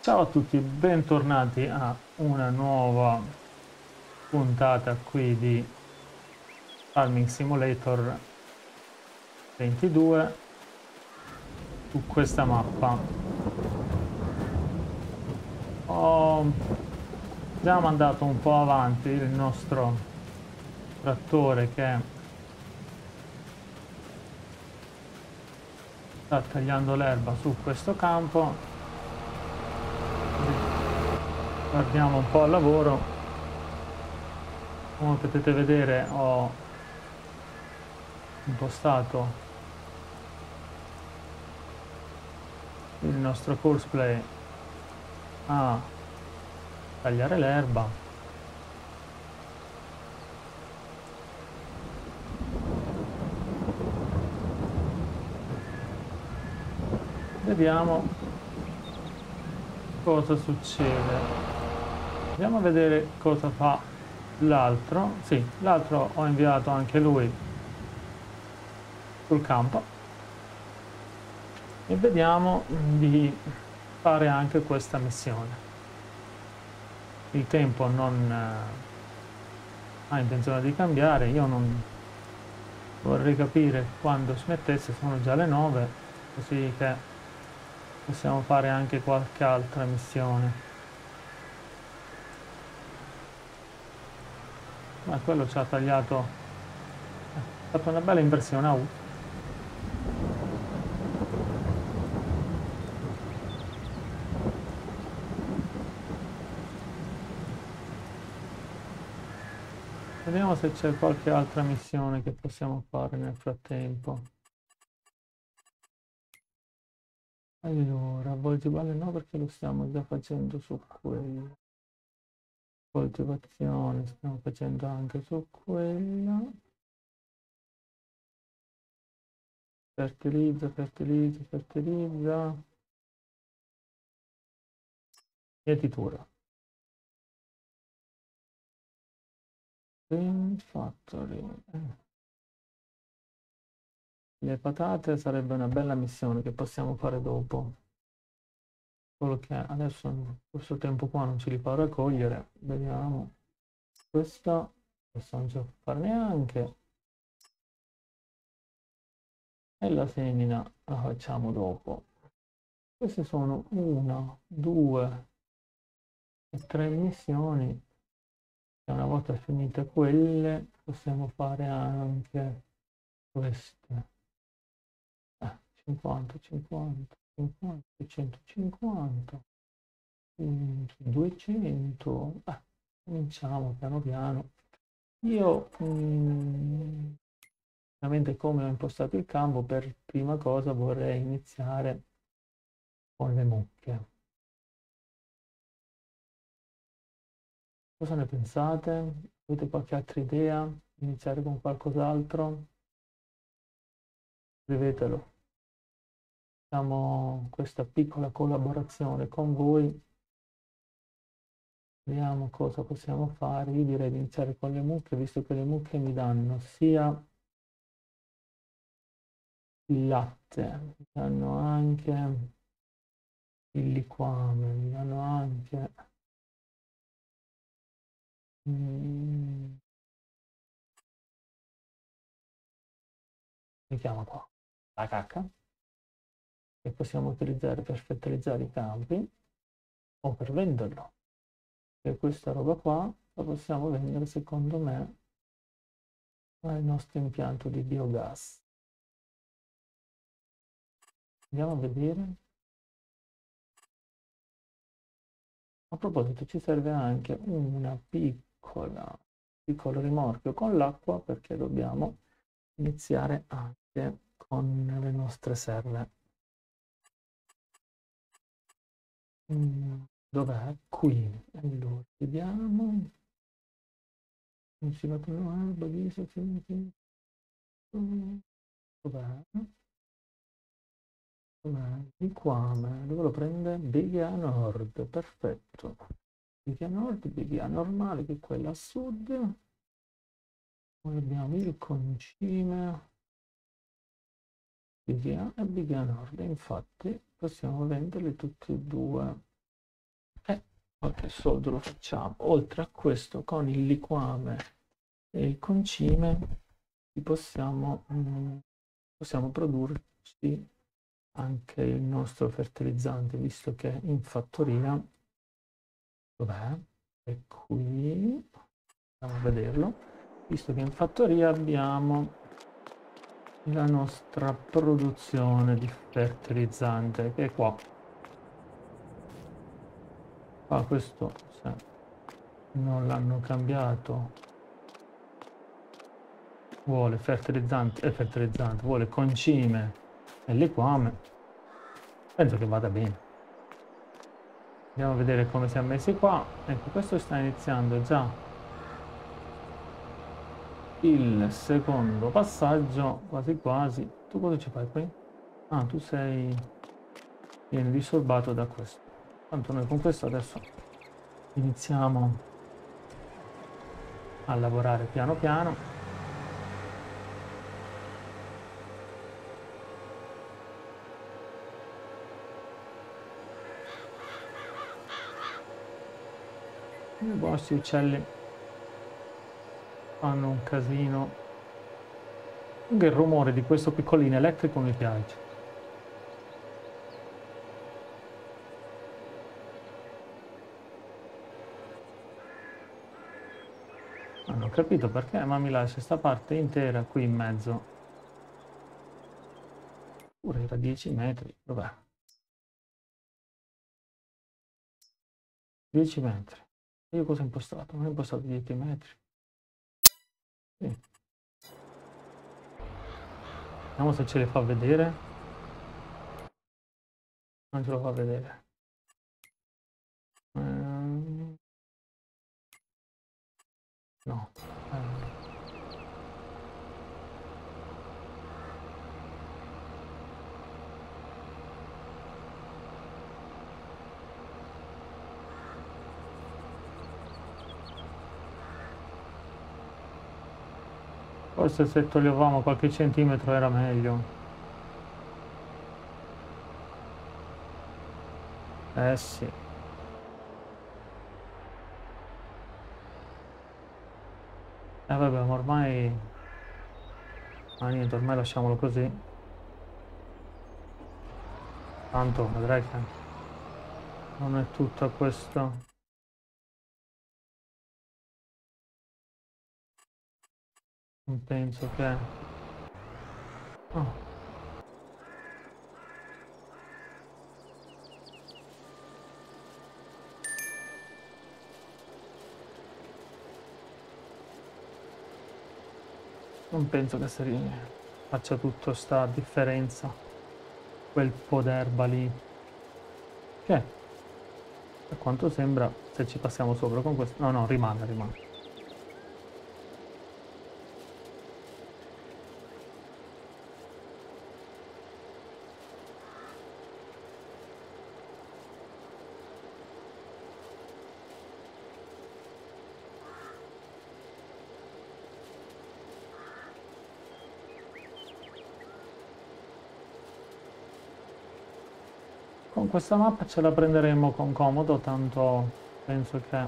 Ciao a tutti, bentornati a una nuova puntata qui di Farming Simulator 22 su questa mappa. Ho già mandato un po' avanti il nostro trattore che sta tagliando l'erba su questo campo. Guardiamo un po' al lavoro. Come potete vedere ho impostato il nostro courseplay a tagliare l'erba. Vediamo cosa succede. Andiamo a vedere cosa fa l'altro. Sì, l'altro ho inviato anche lui sul campo e vediamo di fare anche questa missione. Il tempo non ha intenzione di cambiare, io non vorrei capire quando smettesse, sono già le 9, così che possiamo fare anche qualche altra missione. Ma quello ci ha tagliato, ha fatto una bella inversione a U. Vediamo se c'è qualche altra missione che possiamo fare nel frattempo. Allora, volgibale no perché lo stiamo già facendo su quello. Coltivazione stiamo facendo anche su quella. Fertilizza, fertilizza, fertilizza. Mietitura. Green Factory. Le patate sarebbe una bella missione che possiamo fare dopo. Solo che adesso questo tempo qua non ce li fa raccogliere. Vediamo. Questo possiamo già fare neanche. E la semina la facciamo dopo. Queste sono 1, 2 e 3 missioni. E una volta finite quelle possiamo fare anche queste. 50, 50, 50, 150, 200. Cominciamo piano piano. Io ovviamente come ho impostato il campo, per prima cosa vorrei iniziare con le mucche. Cosa ne pensate? Avete qualche altra idea? Iniziare con qualcos'altro? Scrivetelo. Facciamo questa piccola collaborazione con voi. Vediamo cosa possiamo fare. Io direi di iniziare con le mucche, visto che le mucche mi danno sia il latte, mi danno anche il liquame, mi danno anche mi chiama qua la cacca, che possiamo utilizzare per fertilizzare i campi o per venderlo. E questa roba qua la possiamo vendere, secondo me, al nostro impianto di biogas. Andiamo a vedere. A proposito, ci serve anche una piccolo rimorchio con l'acqua, perché dobbiamo iniziare anche con le nostre serre. Dov'è? Qui. Allora, vediamo. Insieme a dov'è? Liquame. Dove lo prende? Bighia Nord. Perfetto. Bighia Nord, Bighia normale, che è quella a sud. Poi abbiamo il concime. Bighia e Bighia Nord. Infatti possiamo venderli tutti e due. qualche soldo lo facciamo. Oltre a questo, con il liquame e il concime possiamo produrci anche il nostro fertilizzante, visto che in fattoria, dov'è? È qui, andiamo a vederlo, visto che in fattoria abbiamo la nostra produzione di fertilizzante, che è qua. Questo se non l'hanno cambiato vuole fertilizzante, vuole concime e liquame, penso che vada bene. Andiamo a vedere come siamo messi qua. Ecco, questo sta iniziando già il secondo passaggio, quasi quasi. Tu cosa ci fai qui? Ah, tu vieni disturbato da questo. Tanto noi con questo adesso iniziamo a lavorare piano piano. I vostri uccelli fanno un casino. Anche il rumore di questo piccolino elettrico mi piace. Non ho capito perché, ma mi lascia sta parte intera qui in mezzo. Pure era 10 metri, dov'è? 10 metri. Io cosa ho impostato? Non ho impostato 10 metri. Sì. Vediamo se ce le fa vedere. Non ce lo fa vedere. No. Forse se toglievamo qualche centimetro era meglio. Sì. Vabbè, ma ormai... Ah, niente, ormai lasciamolo così. Tanto vedrai che non è tutto questo. Non penso che... Oh. Non penso che faccia tutto sta differenza. Quel po' d'erba lì. Che? Per quanto sembra, se ci passiamo sopra con questo... No, rimane. Con questa mappa ce la prenderemo con comodo, tanto penso che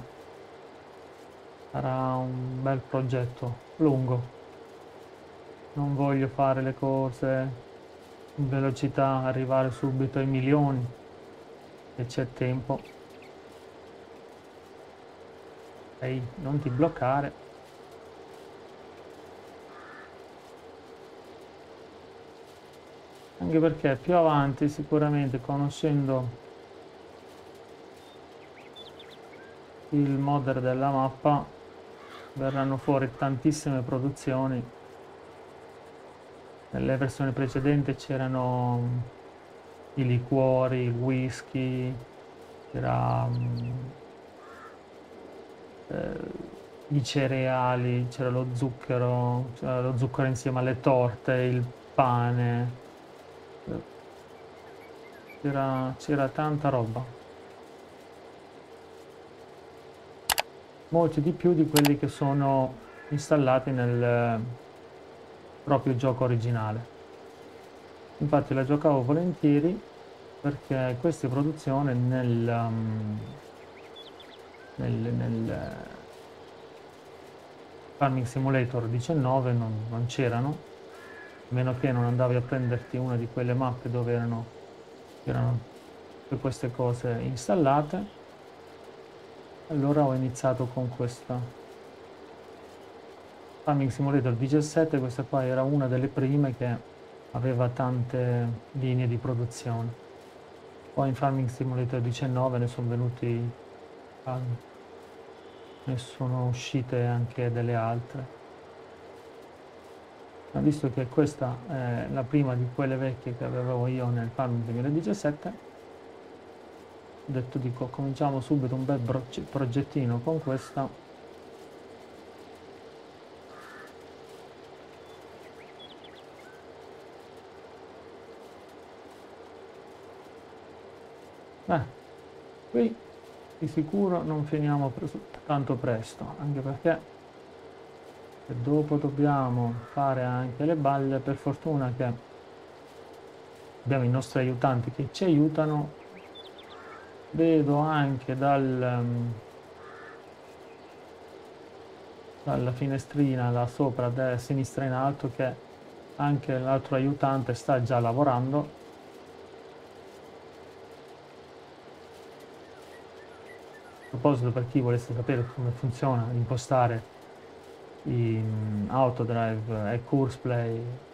sarà un bel progetto lungo. Non voglio fare le cose in velocità, arrivare subito ai milioni, se c'è tempo. Ehi, non ti bloccare. Anche perché più avanti, sicuramente, conoscendo il modder della mappa, verranno fuori tantissime produzioni. Nelle versioni precedenti c'erano i liquori, il whisky, c'era i cereali, c'era lo zucchero insieme alle torte, il pane. C'era tanta roba, molti di più di quelli che sono installati nel proprio gioco originale. Infatti la giocavo volentieri perché questa produzione nel Farming Simulator 19 non c'erano, a meno che non andavi a prenderti una di quelle mappe dove erano tutte queste cose installate. Allora ho iniziato con questa Farming Simulator 17, questa qua era una delle prime che aveva tante linee di produzione. Poi in Farming Simulator 19 ne sono uscite anche delle altre. Ma visto che questa è la prima di quelle vecchie che avevo io nel Farming 2017, ho detto dico cominciamo subito un bel progettino con questa. Qui di sicuro non finiamo tanto presto, anche perché dopo dobbiamo fare anche le balle. Per fortuna che abbiamo i nostri aiutanti che ci aiutano. Vedo anche dalla finestrina là sopra a sinistra in alto che anche l'altro aiutante sta già lavorando. A proposito, per chi volesse sapere come funziona impostare Autodrive e Courseplay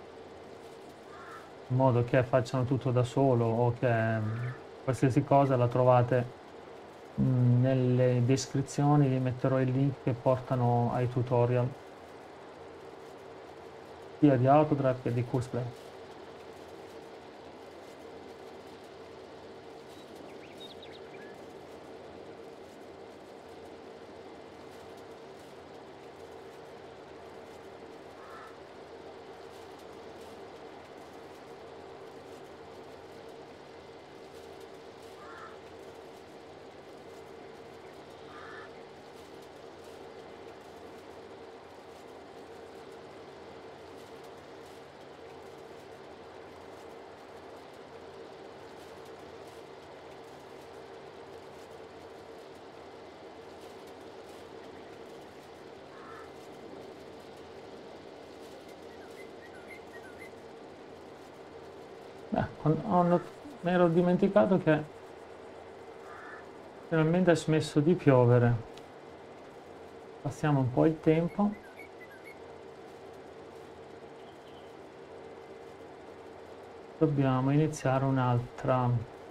in modo che facciano tutto da solo o che qualsiasi cosa la trovate nelle descrizioni, vi metterò i link che portano ai tutorial sia di Autodrive che di Courseplay. Mi ero dimenticato che finalmente ha smesso di piovere. Passiamo un po' il tempo. Dobbiamo iniziare un'altra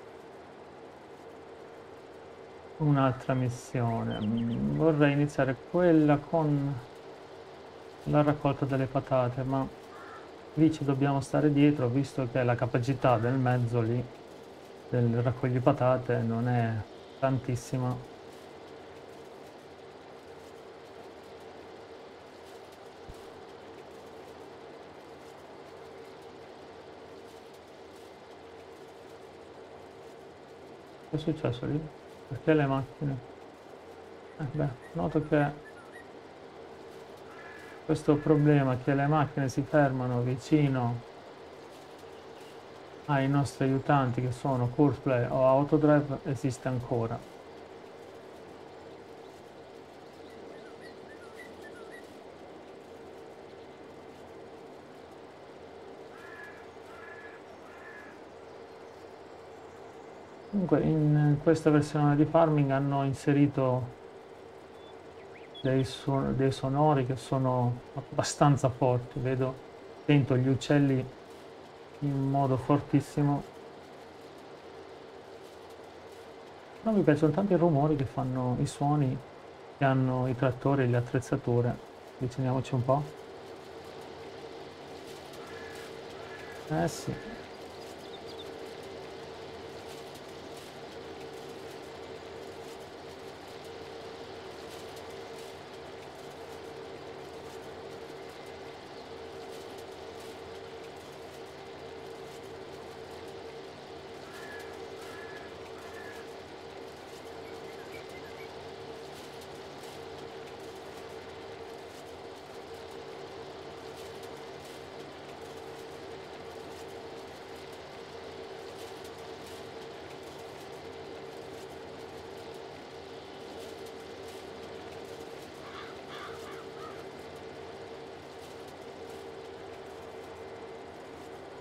missione. Vorrei iniziare quella con la raccolta delle patate, ma lì ci dobbiamo stare dietro, visto che la capacità del mezzo lì del raccogli patate non è tantissima. Che è successo lì? Perché le macchine? Noto che questo problema che le macchine si fermano vicino ai nostri aiutanti che sono Courseplay o Autodrive esiste ancora. Comunque in questa versione di Farming hanno inserito dei sonori che sono abbastanza forti. Sento gli uccelli in modo fortissimo. No, mi piacciono tanti i rumori che fanno, i suoni che hanno i trattori e le attrezzature. Avviciniamoci un po'. Eh sì.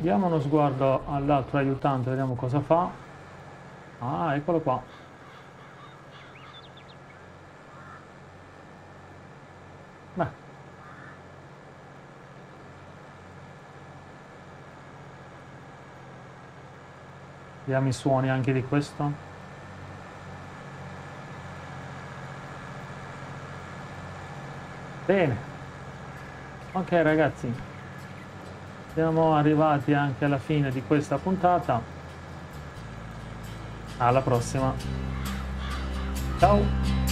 Diamo uno sguardo all'altro aiutante, vediamo cosa fa. Ah, eccolo qua. Beh. Vediamo i suoni anche di questo. Bene. Ok ragazzi, siamo arrivati anche alla fine di questa puntata. Alla prossima. Ciao.